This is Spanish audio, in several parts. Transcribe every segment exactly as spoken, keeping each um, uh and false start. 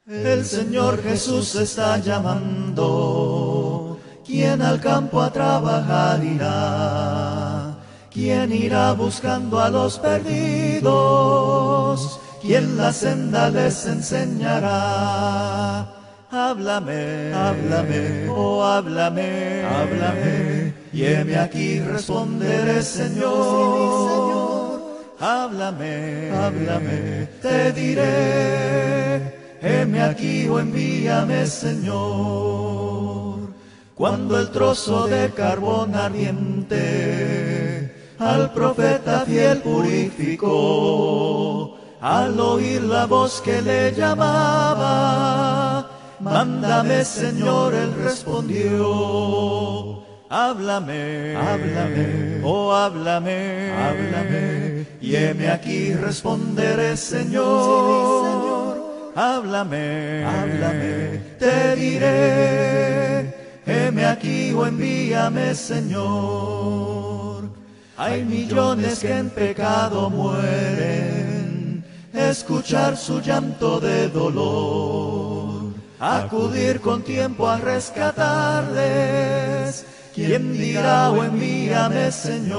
El Señor Jesús está llamando. ¿Quién al campo a trabajar irá? ¿Quién irá buscando a los perdidos? ¿Quién la senda les enseñará? Háblame, háblame, oh háblame, háblame, y heme aquí responderé, Señor. Háblame, háblame, te diré, heme aquí o envíame, Señor. Cuando el trozo de carbón ardiente al profeta fiel purificó, al oír la voz que le llamaba, mándame, Señor, él respondió. Háblame, háblame, oh háblame, háblame, y heme aquí responderé, Señor. Háblame, háblame, te diré, heme aquí o envíame, Señor. Hay millones que en pecado mueren, escuchar su llanto de dolor, acudir con tiempo a rescatarles. ¿Quién dirá o envíame,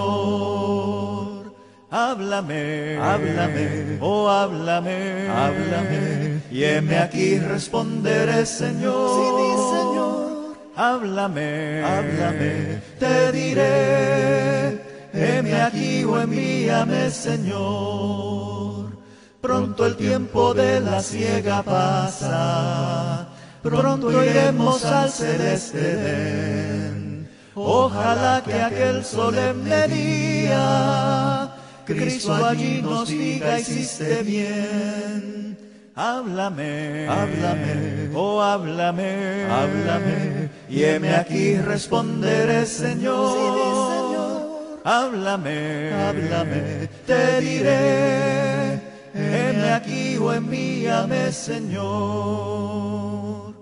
Señor? Háblame, háblame, oh háblame, háblame, y heme aquí responderé, Señor. Sí, di, Señor. Háblame, háblame, te diré, heme aquí o envíame, Señor. Pronto el tiempo de la siega pasa, pronto iremos al celeste Edén. Ojalá que aquel solemne día Cristo allí nos diga hiciste bien. Háblame, háblame, oh háblame, háblame, y heme aquí responderé, Señor. Sí, di, Señor. Háblame, háblame, te diré, heme aquí o envíame, Señor.